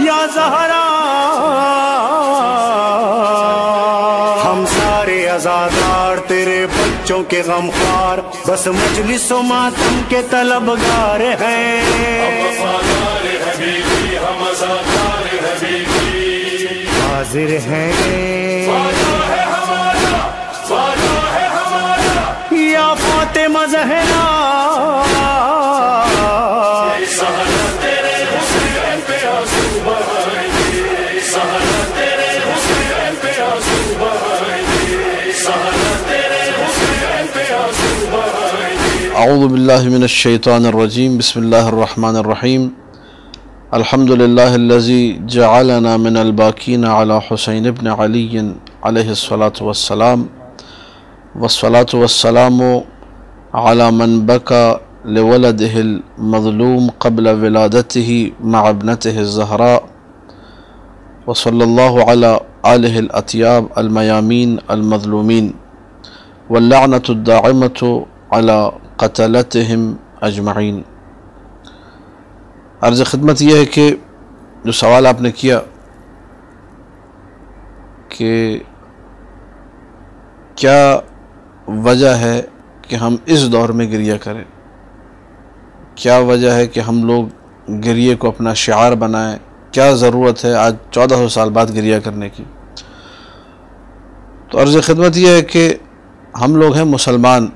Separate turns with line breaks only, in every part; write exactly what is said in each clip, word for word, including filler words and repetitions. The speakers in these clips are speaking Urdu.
یا زہرا ہم سارے عزادار تیرے بچوں کے غمخوار، بس مجلس و ماتم کے طلبگار ہیں. حاضر ہیں یا فاطمہ زہرا،
اعوذ باللہ من الشیطان الرجیم. بسم اللہ الرحمن الرحیم. الحمد للہ الذی جعلنا من الباکین علی حسین ابن علی علیہ الصلاة والسلام، والصلاة والسلام علی من بکا لولده المظلوم قبل ولادته مع ابنته الزہراء، وصلی اللہ علی آلہ الاطیاب المیامین المظلومین، واللعنۃ الداعمۃ علی قتلتہم اجمعین. عرض خدمت یہ ہے کہ جو سوال آپ نے کیا کہ کیا وجہ ہے کہ ہم اس دور میں گریہ کریں، کیا وجہ ہے کہ ہم لوگ گریے کو اپنا شعار بنائیں، کیا ضرورت ہے آج چودہ سو سال بعد گریہ کرنے کی. تو عرض خدمت یہ ہے کہ ہم لوگ ہیں مسلمان،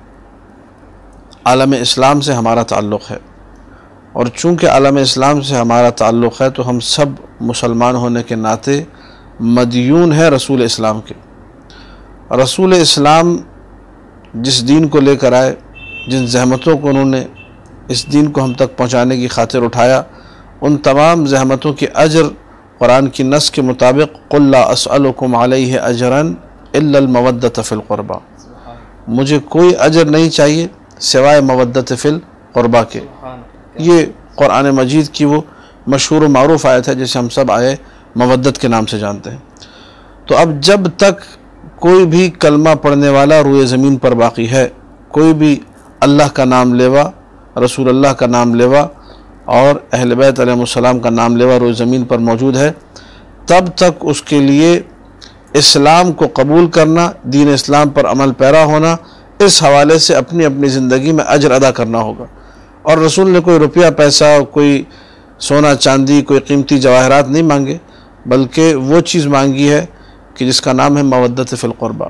عالم اسلام سے ہمارا تعلق ہے، اور چونکہ عالم اسلام سے ہمارا تعلق ہے تو ہم سب مسلمان ہونے کے ناطے مدیون ہیں رسول اسلام کے. رسول اسلام جس دین کو لے کر آئے، جن زحمتوں کو انہوں نے اس دین کو ہم تک پہنچانے کی خاطر اٹھایا، ان تمام زحمتوں کے اجر قرآن کی نص کے مطابق قُلْ لَا أَسْأَلُكُمْ عَلَيْهِ أَجْرًا إِلَّا الْمَوَدَّةَ فِي الْقُرْبَى، مجھے کوئی اجر نہیں چاہیے سوائے مودت فی القربہ کے. یہ قرآن مجید کی وہ مشہور و معروف آیت ہے جسے ہم سب آئے مودت کے نام سے جانتے ہیں. تو اب جب تک کوئی بھی کلمہ پڑھنے والا روئے زمین پر باقی ہے، کوئی بھی اللہ کا نام لیوا، رسول اللہ کا نام لیوا اور اہل بیت علیہ السلام کا نام لیوا روئے زمین پر موجود ہے، تب تک اس کے لیے اسلام کو قبول کرنا، دین اسلام پر عمل پیرا ہونا، اس حوالے سے اپنی اپنی زندگی میں اجر ادا کرنا ہوگا. اور رسول نے کوئی روپیہ پیسہ، کوئی سونا چاندی، کوئی قیمتی جواہرات نہیں مانگے، بلکہ وہ چیز مانگی ہے کہ جس کا نام ہے مودت فی القربہ.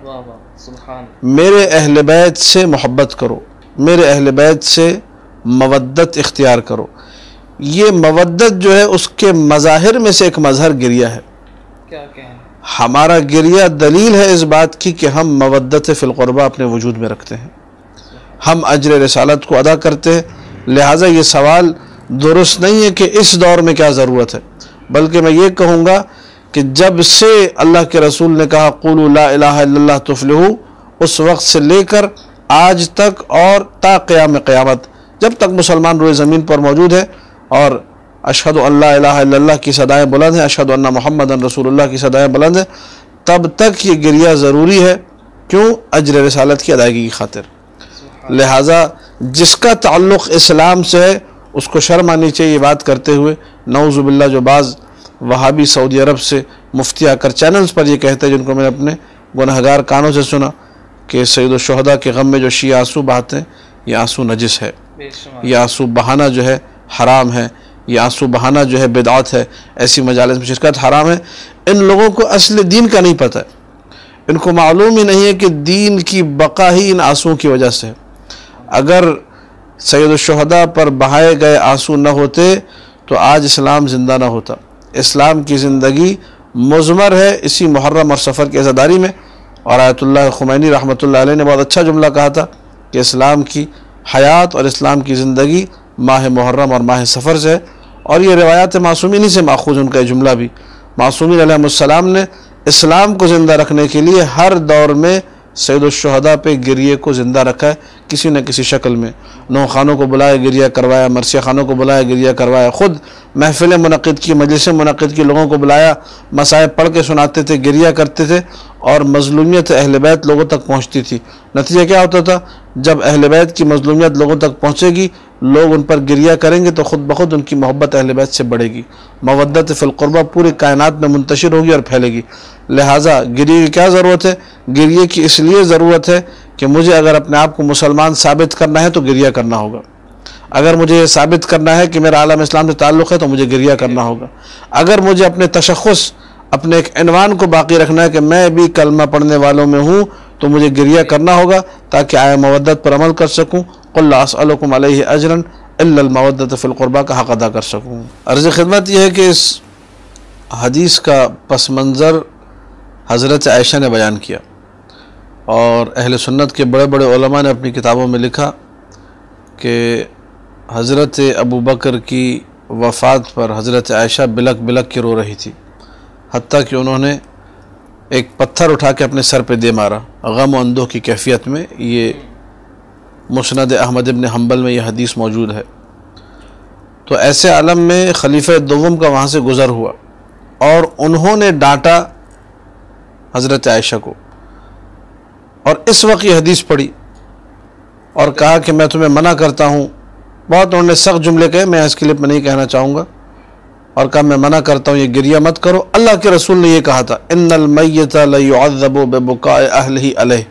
میرے اہل بیت سے محبت کرو، میرے اہل بیت سے مودت اختیار کرو. یہ مودت جو ہے اس کے مظاہر میں سے ایک مظہر گریہ ہے. کیا کہیں؟ ہمارا گریہ دلیل ہے اس بات کی کہ ہم مودت فی القربہ اپنے وجود میں رکھتے ہیں، ہم اجر رسالت کو ادا کرتے ہیں. لہٰذا یہ سوال درست نہیں ہے کہ اس دور میں کیا ضرورت ہے، بلکہ میں یہ کہوں گا کہ جب سے اللہ کے رسول نے کہا قولوا لا الہ الا اللہ تفلحوا، اس وقت سے لے کر آج تک اور تا قیام قیامت، جب تک مسلمان روئے زمین پر موجود ہے اور اشہد ان لا الہ الا اللہ کی صدائیں بلند ہیں، اشہد ان محمد رسول اللہ کی صدائیں بلند ہیں، تب تک یہ گریہ ضروری ہے. کیوں؟ اجر رسالت کی ادائیگی کی خاطر. لہٰذا جس کا تعلق اسلام سے ہے اس کو شرم آنی چاہیے یہ بات کرتے ہوئے. نعوذ باللہ جو بعض وہابی سعودی عرب سے مفتی آ کر چینلز پر یہ کہتے ہیں، جن کو میں نے اپنے گنہگار کانوں سے سنا کہ سید الشہداء کے غم میں جو شیعہ آنسو بہاتے ہیں، یہ آنسو نجس ہے، یہ آنسو بہانا جو ہے حرام ہے، یہ آنسو بہانا جو ہے بدعت ہے، ایسی مجالس میں شرکت حرام ہے. ان لوگوں کو اصل دین کا نہیں پتہ ہے، ان کو معلوم ہی نہیں ہے کہ دین کی بقا ہی ان آنسوؤں کی وجہ سے ہے. اگر سید الشہداء پر بہائے گئے آنسو نہ ہوتے تو آج اسلام زندہ نہ ہوتا. اسلام کی زندگی مضمر ہے اسی محرم اور سفر کی عزاداری میں. اور آیت اللہ خمینی رحمۃ اللہ علیہ نے بہت اچھا جملہ کہا تھا کہ اسلام کی حیات اور اسلام کی زندگی ماہ محرم اور ماہ سفر سے ہے. اور یہ روایات معصومین سے ماخوذ ان کا یہ جملہ بھی. معصومین علیہ السلام نے اسلام کو زندہ رکھنے کے لیے ہر دور میں سید الشہداء پہ گریے کو زندہ رکھا ہے کسی نہ کسی شکل میں. نو خانوں کو بلایا گریہ کروایا، مرثیہ خانوں کو بلایا گریہ کروایا، خود محفلیں منعقد کی، مجلسیں منعقد کی، لوگوں کو بلایا، مصائب پڑھ کے سناتے تھے، گریہ کرتے تھے. اور مظلومیت اہل بیت لوگوں تک پہنچتی تھی۔ نتیجہ کیا ہوتا تھا؟ جب اہل بیت کی مظلومیت لوگوں تک پہنچے گی، لوگ ان پر گریہ کریں گے تو خود بخود ان کی محبت اہل بیت سے بڑھے گی، مودت فی القربہ پوری کائنات میں منتشر ہوگی اور پھیلے گی۔ لہٰذا گریہ کی کیا ضرورت ہے؟ گریہ کی اس لیے ضرورت ہے کہ مجھے اگر اپنے آپ کو مسلمان ثابت کرنا ہے تو گریہ کرنا ہوگا۔ اگر مجھے یہ ثابت کرنا ہے کہ میرا عالم اسلام سے تعلق ہے تو مجھے گریہ کرنا ہوگا۔ اگر مجھے اپنے تشخص، اپنے ایک عنوان کو باقی رکھنا ہے کہ میں بھی کلمہ پڑھنے والوں میں ہوں تو مجھے گریہ کرنا ہوگا تاکہ آئے مودت پر عمل کر سکوں۔ قل لا اسألکم علیہ اجرا الا المودۃ فی القربہ کا حق ادا کر سکوں۔ عرض خدمت یہ ہے کہ اس حدیث کا پس منظر حضرت عائشہ نے بیان کیا، اور اہل سنت کے بڑے بڑے علماء نے اپنی کتابوں میں لکھا کہ حضرت ابو بکر کی وفات پر حضرت عائشہ بلک بلک کے رو رہی تھی، حتیٰ کہ انہوں نے ایک پتھر اٹھا کے اپنے سر پہ دے مارا غم و اندوہ کی کیفیت میں۔ یہ مسند احمد ابن حنبل میں یہ حدیث موجود ہے۔ تو ایسے عالم میں خلیفہ دوم کا وہاں سے گزر ہوا اور انہوں نے ڈانٹا حضرت عائشہ کو، اور اس وقت یہ حدیث پڑھی اور کہا کہ میں تمہیں منع کرتا ہوں۔ بہت انہوں نے سخت جملے کہے، میں اس کلپ میں نہیں کہنا چاہوں گا، اور کہا میں منع کرتا ہوں، یہ گریہ مت کرو۔ اللہ کے رسول نے یہ کہا تھا ان المیت لیعذب ببکاء اہلہ علیہ۔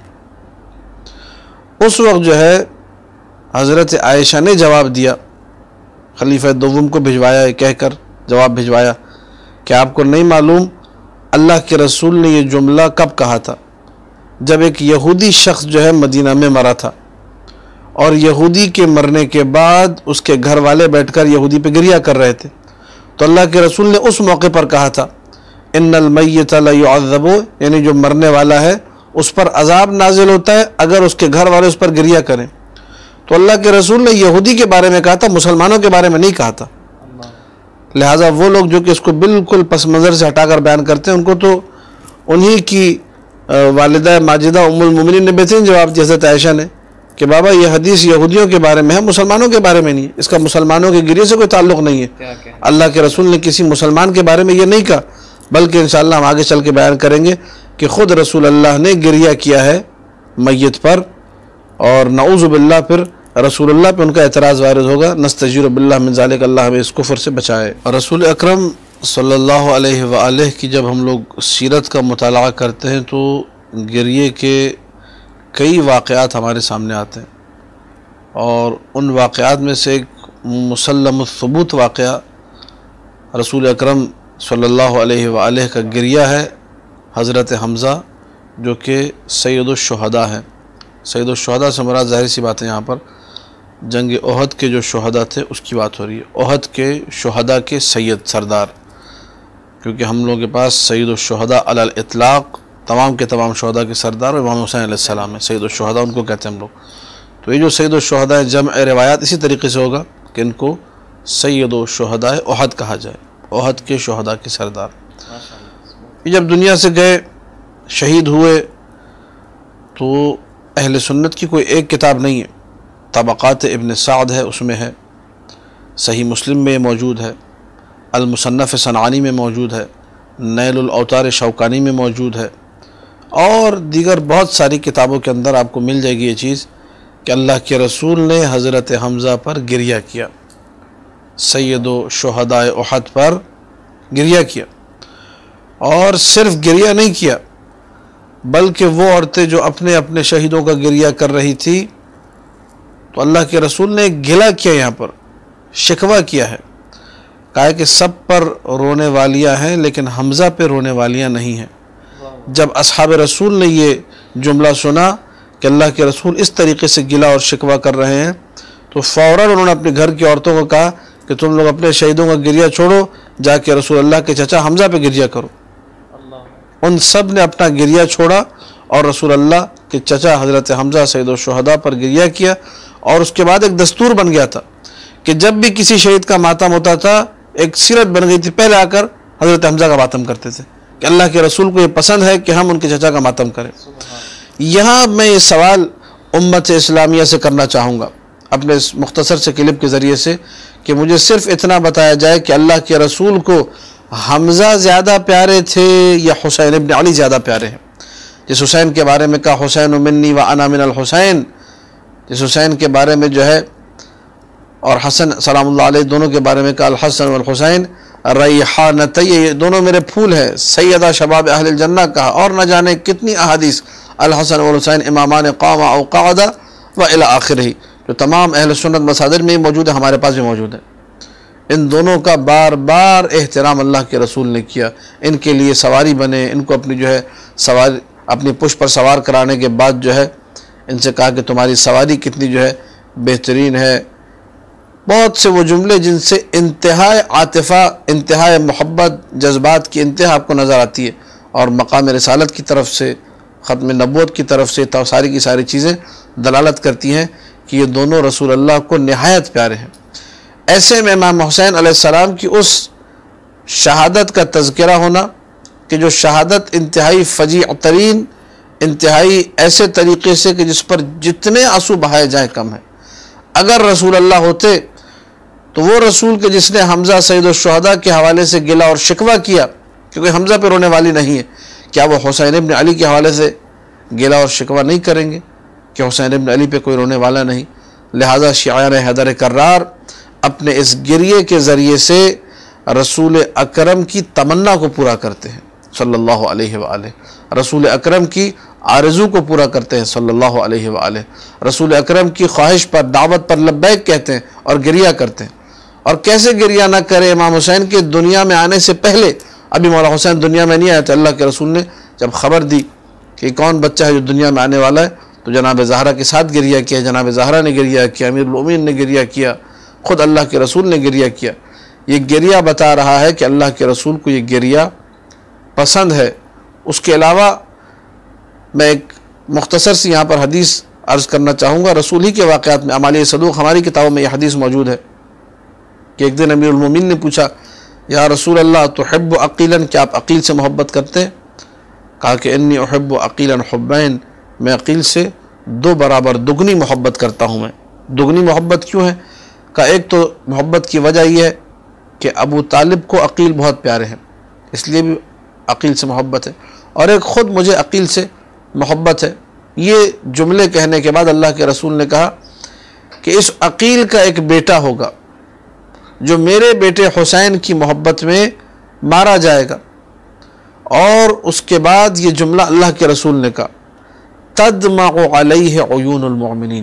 اس وقت جو ہے حضرت عائشہ نے جواب دیا، خلیفہ دوم کو بھجوایا، یہ کہہ کر جواب بھجوایا کہ آپ کو نہیں معلوم اللہ کے رسول نے یہ جملہ کب کہا تھا؟ جب ایک یہودی شخص جو ہے مدینہ میں مرا تھا، اور یہودی کے مرنے کے بعد اس کے گھر والے بیٹھ کر یہودی پہ گریہ کر رہے تھے، تو اللہ کے رسول نے اس موقع پر کہا تھا ان المیت لیعذب، یعنی جو مرنے والا ہے اس پر عذاب نازل ہوتا ہے اگر اس کے گھر والے اس پر گریہ کریں۔ تو اللہ کے رسول نے یہودی کے بارے میں کہا تھا، مسلمانوں کے بارے میں نہیں کہا تھا۔ لہٰذا وہ لوگ جو کہ اس کو بالکل پس منظر سے ہٹا کر بیان کرتے ہیں، ان کو تو انہی کی والدہ ماجدہ ام المومنین نے بہترین جواب دیا حضرت عائشہ نے کہ بابا یہ حدیث یہودیوں کے بارے میں ہے، مسلمانوں کے بارے میں نہیں ہے، اس کا مسلمانوں کے گریہ سے کوئی تعلق نہیں ہے۔ اللہ کے رسول نے کسی مسلمان کے بارے میں یہ نہیں کہا، بلکہ انشاءاللہ ہم آگے چل کے بیان کریں گے کہ خود رسول اللہ نے گریہ کیا ہے میت پر، اور نعوذ باللہ پھر رسول اللہ پہ ان کا اعتراض وارد ہوگا۔ نستجیر باللہ من ذالک، اللہ ہمیں اس کفر سے بچائے۔ اور رسول اکرم صلی اللہ علیہ وآلہ کی جب ہم لوگ سیرت کا مطالعہ کرتے ہیں تو گریہ کے کئی واقعات ہمارے سامنے آتے ہیں، اور ان واقعات میں سے ایک مسلم الثبوت واقعہ رسول اکرم صلی اللہ علیہ وآلہ کا گریہ ہے حضرت حمزہ، جو کہ سید الشہداء ہیں۔ سید الشہداء سے مراد ظاہر سی بات ہے، یہاں پر جنگ احد کے جو شہداء تھے اس کی بات ہو رہی ہے، احد کے شہداء کے سید سردار، کیونکہ ہم لوگوں کے پاس سید الشہداء علی الاطلاق تمام کے تمام شہداء کے سردار امام حسین علیہ السلام ہے، سید الشہداء ان کو کہتے ہیں ہم لوگ۔ تو یہ جو سید الشہداء جمع روایات اسی طریقے سے ہوگا کہ ان کو سید الشہداء احد کہا جائے، احد کے شہداء کے سردار۔ یہ جب دنیا سے گئے، شہید ہوئے، تو اہل سنت کی کوئی ایک کتاب نہیں ہے، طبقات ابن سعد ہے، اس میں ہے، صحیح مسلم میں موجود ہے، المصنف صنعانی میں موجود ہے، نیل الاوطار شوکانی میں موجود ہے، اور دیگر بہت ساری کتابوں کے اندر آپ کو مل جائے گی یہ چیز کہ اللہ کے رسول نے حضرت حمزہ پر گریہ کیا، سید و شہداء احد پر گریہ کیا، اور صرف گریہ نہیں کیا بلکہ وہ عورتیں جو اپنے اپنے شہیدوں کا گریہ کر رہی تھی، تو اللہ کے رسول نے گلہ کیا، یہاں پر شکوہ کیا ہے، کہا کہ سب پر رونے والیاں ہیں لیکن حمزہ پہ رونے والیاں نہیں ہیں۔ جب اصحاب رسول نے یہ جملہ سنا کہ اللہ کے رسول اس طریقے سے گلہ اور شکوہ کر رہے ہیں، تو فوراً انہوں نے اپنے گھر کی عورتوں کو کہا کہ تم لوگ اپنے شہیدوں کا گریہ چھوڑو، جا کے رسول اللہ کے چچا حمزہ پہ گریہ کرو۔ ان سب نے اپنا گریہ چھوڑا اور رسول اللہ کے چچا حضرت حمزہ سید الشہداء پر گریہ کیا، اور اس کے بعد ایک دستور بن گیا تھا کہ جب بھی کسی شہید کا ماتم ہوتا تھا، ایک سیرت بن گئی تھی، پہلے آ کر حضرت حمزہ کا ماتم کرتے تھے کہ اللہ کے رسول کو یہ پسند ہے کہ ہم ان کے چچا کا ماتم کریں۔ یہاں میں یہ سوال امت اسلامیہ سے کرنا چاہوں گا اپنے اس مختصر سے کلپ کے ذریعے سے، کہ مجھے صرف اتنا بتایا جائے کہ اللہ کے رسول کو حمزہ زیادہ پیارے تھے یا حسین ابن علی زیادہ پیارے ہیں؟ جس حسین کے بارے میں کہا حسین منی و انا من الحسین، جس حسین کے بارے میں جو ہے اور حسن سلام اللہ علیہ دونوں کے بارے میں کہا الحسن والحسین ریحانتی، یہ دونوں میرے پھول ہیں، سیدہ شباب اہل الجنہ کہا، اور نہ جانے کتنی احادیث الحسن والحسین امامان قام او قعد و الی آخرہ، جو تمام اہل سنت مصادر میں موجود ہے، ہمارے پاس بھی موجود ہے۔ ان دونوں کا بار بار احترام اللہ کے رسول نے کیا، ان کے لیے سواری بنے، ان کو اپنی جو ہے سواری اپنی پشت پر سوار کرانے کے بعد جو ہے ان سے کہا کہ تمہاری سواری کتنی جو ہے بہترین ہے۔ بہت سے وہ جملے جن سے انتہائی عاطفہ، انتہائی محبت، جذبات کی انتہا آپ کو نظر آتی ہے، اور مقام رسالت کی طرف سے، ختم نبوت کی طرف سے تو ساری کی ساری چیزیں دلالت کرتی ہیں کہ یہ دونوں رسول اللہ کو نہایت پیارے ہیں۔ ایسے میں امام حسین علیہ السلام کی اس شہادت کا تذکرہ ہونا کہ جو شہادت انتہائی فجیع ترین، انتہائی ایسے طریقے سے کہ جس پر جتنے آنسو بہائے جائیں کم ہے۔ اگر رسول اللہ ہوتے تو وہ رسول کے جس نے حمزہ سید الشہداء کے حوالے سے گلہ اور شکوہ کیا، کیونکہ حمزہ پہ رونے والی نہیں ہے، کیا وہ حسین ابن علی کے حوالے سے گلہ اور شکوہ نہیں کریں گے کہ حسین ابن علی پہ کوئی رونے والا نہیں؟ لہذا شیعان حیدر کرار اپنے اس گریے کے ذریعے سے رسول اکرم کی تمنا کو پورا کرتے ہیں صلی اللہ علیہ وآلہ، رسول اکرم کی آرزو کو پورا کرتے ہیں صلی اللہ علیہ وآلہ، رسول اکرم کی خواہش پر، دعوت پر لبیک کہتے ہیں اور گریہ کرتے ہیں۔ اور کیسے گریہ نہ کرے امام حسین کے دنیا میں آنے سے پہلے، ابھی مولا حسین دنیا میں نہیں آئے تھے، اللہ کے رسول نے جب خبر دی کہ کون بچہ ہے جو دنیا میں آنے والا ہے تو جناب زہرا کے ساتھ گریہ کیا، جناب زہرا نے گریہ کیا، امیر المومنین نے گریہ کیا، خود اللہ کے رسول نے گریہ کیا۔ یہ گریہ بتا رہا ہے کہ اللہ کے رسول کو یہ گریہ پسند ہے۔ اس کے علاوہ میں ایک مختصر سی یہاں پر حدیث عرض کرنا چاہوں گا، رسول ہی کے واقعات میں اعمال صدوق ہماری کتابوں میں یہ حدیث موجود ہے کہ ایک دن امیر المومنین نے پوچھا یا رسول اللہ تحب عقیلا، کیا آپ عقیل سے محبت کرتے ہیں؟ کہا کہ انی احب عقیلا حبین، میں عقیل سے دو برابر دگنی محبت کرتا ہوں۔ میں دگنی محبت کیوں ہے؟ کہ ایک تو محبت کی وجہ یہ ہے کہ ابو طالب کو عقیل بہت پیارے ہیں، اس لیے بھی عقیل سے محبت ہے، اور ایک خود مجھے عقیل سے محبت ہے۔ یہ جملے کہنے کے بعد اللہ کے رسول نے کہا کہ اس عقیل کا ایک بیٹا ہوگا جو میرے بیٹے حسین کی محبت میں مارا جائے گا، اور اس کے بعد یہ جملہ اللہ کے رسول نے کہا تدمع علیہ عیون المؤمنین،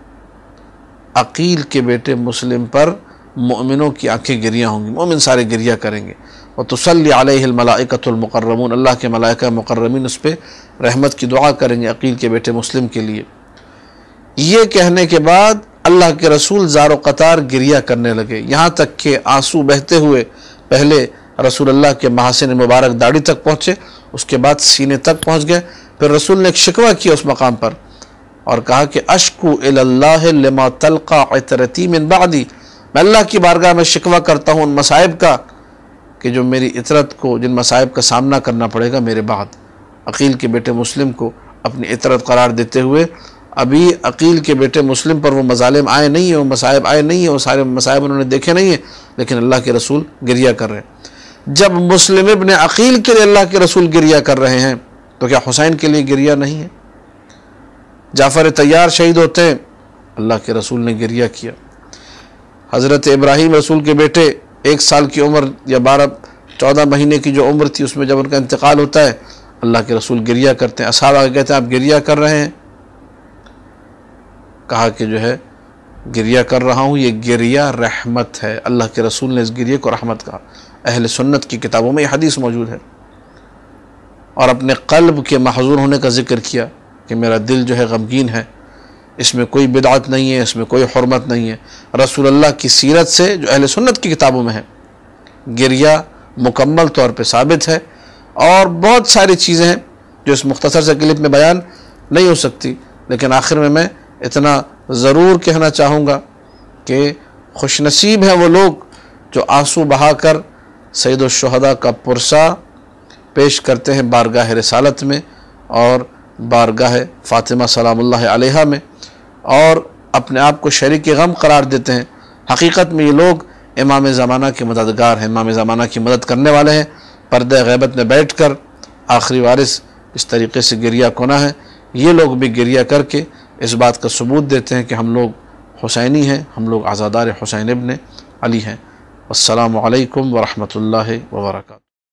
عقیل کے بیٹے مسلم پر مؤمنوں کی آنکھیں گریہ ہوں گی، مومن سارے گریہ کریں گے۔ وتصلی علیہ الملائکۃ المقربون، اللہ کے ملائکہ مقربین اس پہ رحمت کی دعا کریں گے عقیل کے بیٹے مسلم کے لیے۔ یہ کہنے کے بعد اللہ کے رسول زار و قطار گریہ کرنے لگے، یہاں تک کہ آنسو بہتے ہوئے پہلے رسول اللہ کے محاسن مبارک داڑھی تک پہنچے، اس کے بعد سینے تک پہنچ گئے۔ پھر رسول نے ایک شکوہ کیا اس مقام پر اور کہا کہ اشکو الی اللہ لما تلقى عترتی من بعدی، میں اللہ کی بارگاہ میں شکوہ کرتا ہوں ان مصائب کا کہ جو میری عطرت کو، جن مصائب کا سامنا کرنا پڑے گا میرے بعد۔ عقیل کے بیٹے مسلم کو اپنی عطرت قرار دیتے ہوئے، ابھی عقیل کے بیٹے مسلم پر وہ مظالم آئے نہیں ہیں، وہ مصائب آئے نہیں ہیں، وہ سارے مصائب انہوں نے دیکھے نہیں ہیں، لیکن اللہ کے رسول گریہ کر رہے ہیں۔ جب مسلم ابن عقیل کے لیے اللہ کے رسول گریہ کر رہے ہیں تو کیا حسین کے لیے گریہ نہیں ہے؟ جعفر طیار شہید ہوتے ہیں، اللہ کے رسول نے گریہ کیا۔ حضرت ابراہیم رسول کے بیٹے، ایک سال کی عمر یا بارہ چودہ مہینے کی جو عمر تھی اس میں جب ان کا انتقال ہوتا ہے، اللہ کے رسول گریہ کرتے ہیں۔ اصحاب آگے کہتے ہیں آپ گریہ کر رہے ہیں؟ کہا کہ جو ہے گریہ کر رہا ہوں، یہ گریہ رحمت ہے۔ اللہ کے رسول نے اس گریہ کو رحمت کہا۔ اہل سنت کی کتابوں میں یہ حدیث موجود ہے، اور اپنے قلب کے محزون ہونے کا ذکر کیا کہ میرا دل جو ہے غمگین ہے، اس میں کوئی بدعت نہیں ہے، اس میں کوئی حرمت نہیں ہے۔ رسول اللہ کی سیرت سے جو اہل سنت کی کتابوں میں ہے گریہ مکمل طور پہ ثابت ہے، اور بہت ساری چیزیں ہیں جو اس مختصر سے کلپ میں بیان نہیں ہو سکتی، لیکن آخر میں میں اتنا ضرور کہنا چاہوں گا کہ خوش نصیب ہیں وہ لوگ جو آنسو بہا کر سید الشہداء کا پرسہ پیش کرتے ہیں بارگاہ رسالت میں اور بارگاہ فاطمہ سلام اللہ علیہا میں، اور اپنے آپ کو شریک غم قرار دیتے ہیں۔ حقیقت میں یہ لوگ امام زمانہ کے مددگار ہیں، امام زمانہ کی مدد کرنے والے ہیں، پردہ غیبت میں بیٹھ کر آخری وارث اس طریقے سے گریہ کنا ہے، یہ لوگ بھی گریہ کر کے اس بات کا ثبوت دیتے ہیں کہ ہم لوگ حسینی ہیں، ہم لوگ عزادار حسین ابن علی ہیں۔ السلام علیکم ورحمۃ اللہ وبرکاتہ۔